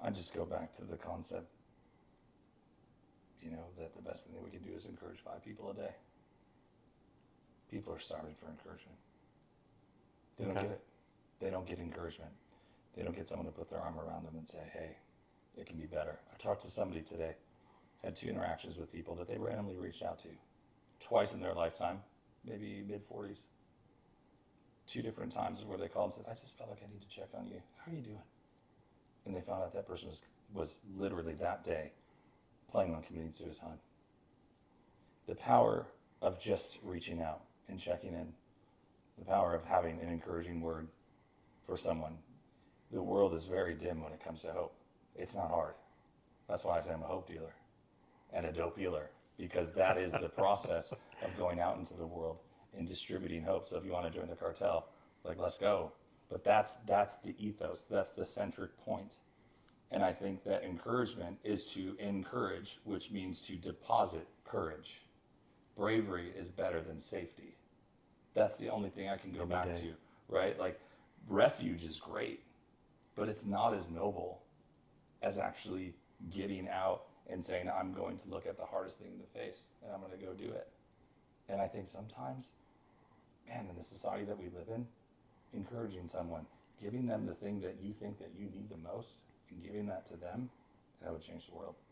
I just go back to the concept, that the best thing that we can do is encourage 5 people a day. People are starving for encouragement. They don't get it. They don't get encouragement. They don't get someone to put their arm around them and say, hey, it can be better. I talked to somebody today, had 2 interactions with people that they randomly reached out to twice in their lifetime, maybe mid-40s. 2 different times where they called and said, I just felt like I need to check on you. How are you doing? And they found out that person was literally that day planning on committing suicide. The power of just reaching out and checking in, the power of having an encouraging word for someone. The world is very dim when it comes to hope. It's not hard. That's why I say I'm a hope dealer and a dope healer, because that is the process of going out into the world and distributing hope. So if you want to join the cartel, let's go. But that's the ethos. That's the centric point. And I think that encouragement is to encourage, which means to deposit courage. Bravery is better than safety. That's the only thing I can go back to, right? Refuge is great, but it's not as noble as actually getting out and saying, I'm going to look at the hardest thing in the face and I'm going to go do it. And I think sometimes, man, in the society that we live in, encouraging someone, giving them the thing that you think that you need the most, and giving that to them, that would change the world.